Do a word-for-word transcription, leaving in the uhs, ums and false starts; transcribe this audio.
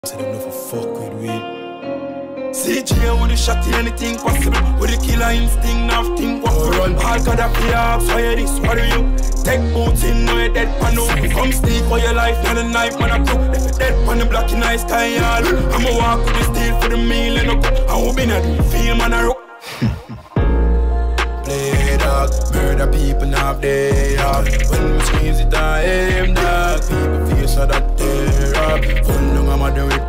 So them never fuck with we. C J with the shot anything possible. With the killer instinct of thing what we run. All God of the ops, why this, what do you? Take boots in, no you dead pan no. Come steal for your life, not a knife, man a cook. If you dead pan the black in ice sky, all I'ma walk with the steel for the meal and a cook. I will be not the feel, man a rock. Play dog, murder people now they dog. When we squeeze it I aim dog. People feel so that they're up. Full long I'm a do it.